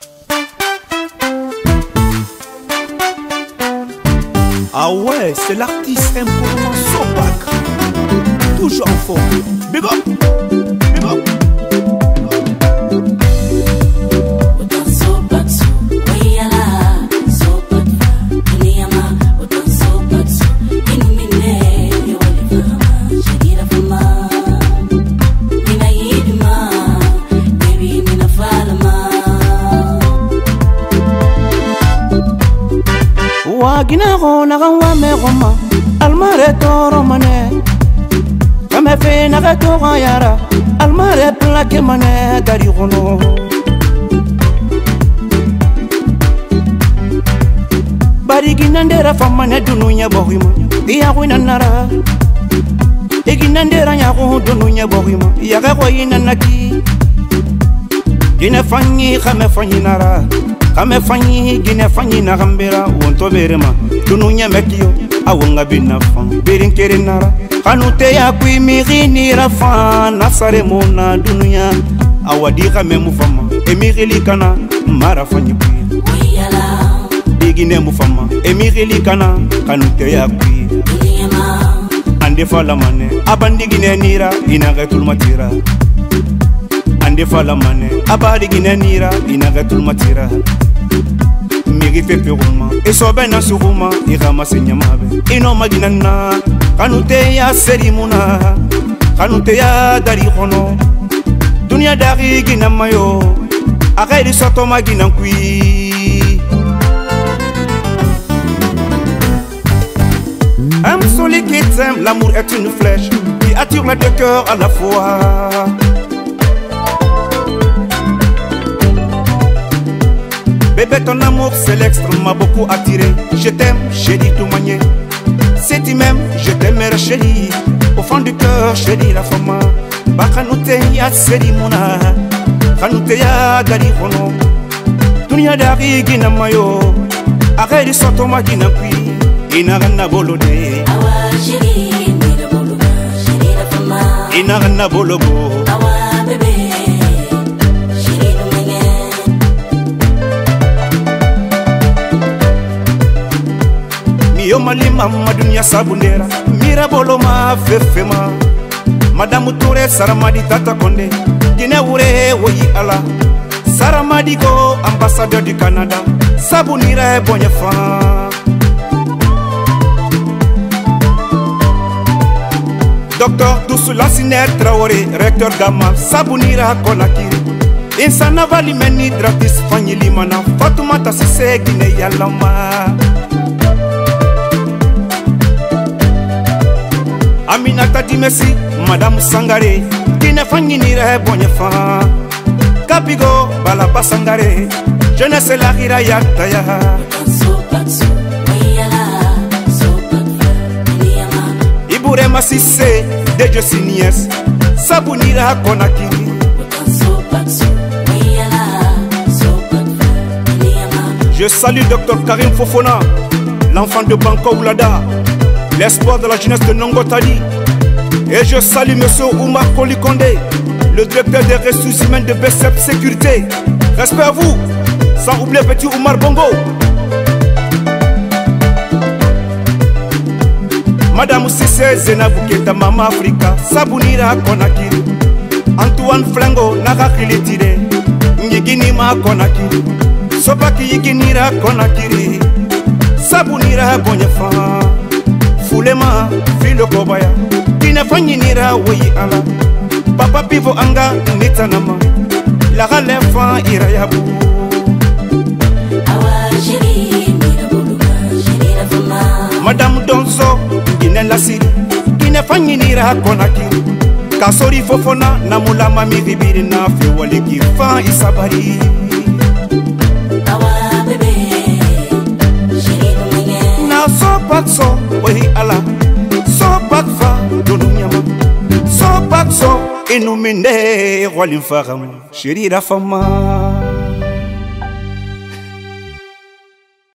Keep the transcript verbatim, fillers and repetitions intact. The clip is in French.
Ah ouais, c'est l'artiste imposant Sopak. Toujours en forme. Big up, big up. Wagina rona gawa me goma almare toro mane kame fe na gato yara almare plake mane dari gono bari ginandera famane dununya bohima iya wina nara iginandera nya go dununya bohima iya ga ko ina naki ina fanyi kame fanyi nara kame fanyi gine fanyi na gambera wonto berema dununya mekio awonga binafan berin kerenara kanute ya kuimiri rafa nasare mona dununya awadi kame mufama emiri kana mara fanyi Wiyala digine mufama emiri kana kanute ya kui Dunyama ande fala mane abandi gine nira inagatul matira ande fala mane abadi gine nira inagatul matira migi pepe roma esobe na suruma irama senyamabe ino maginana kanute ya serimuna kanute ya dari kono dunia dari gina mayo akari soto magina kui un celui qui t'aime, l'amour est une flèche qui attire les deux cœurs à la fois. Bébé, ton amour c'est l'extrême m'a beaucoup attiré. Je t'aime, chérie, tout manier. Si tu m'aimes, je t'aimerai, chérie. Au fond du cœur, chérie, la femme. Bakanoute ya seri mona, kanute ya dari kono. Dunia dari gina mayo, akari soto magina kui. Inagana bolode, Awa shiri mira boluga Shiri la fama inagana bologo. Awa bebe Shiri dumenge Miyo malima madunya sabundera, mira boloma fefema. Madame Touré Saramadi Tata Konde, Guinée Ouré Woyi Ala. Saramadi go ambassadeur du Canada, Sabunira Bonyefa. Docteur Doussou Lassiner Traoré, recteur Gama, Sabunira Konakiri. Insana Vali Meni Dratis Fanyi Limana, Fatoumata Sisse Guinée Yalama. Aminata Dimesi, Madame Sangare, Guinée Fanyi Nire Bonyefa. Kapigo, Balaba Sangare, Jeunesse la Hira Yataya. Patso patso Wiyala So patfa Dunyama Iburema Sisse, Dejo Sinies, Sabunira Konakiri. Patso patso Wiyala So patfa Dunyama Je salue Docteur Karim Fofona, l'enfant de Banko Oulada, l'espoir de la jeunesse de Nongotali. Et je salue Monsieur Oumar Kolikonde, le directeur des ressources humaines de B C E P Sécurité. Respect à vous, sans oublier petit Oumar Bongo. Madame Sisse Zenabou Keta Mama Africa, Sabunira Konakiri. Antoine Flango Nakakili Tide, Nyiginima Konakiri. Sopaki Yiginira Konakiri, Sabunira Bonyefa. Fulema Filo Kobaya, Kine Fanyinira Woyi Ala. Papa Pivo Anga Nitanama, La Ralefa Irayabu. Awa shiri mira boluga Shiri la fama Madame Donzo, Kine Lasiri, Kine Fanyinira Konakiri. Kasori Fofona, Namula Mami Ribiri na Fiwali Kifa Isabari. Awa bebe Shiri dumenge Na Sopak so, Woyi Ala. Sopak fa, Dununyama. Sopak so, Inuminde, Walim Faram, Shiri la Fama.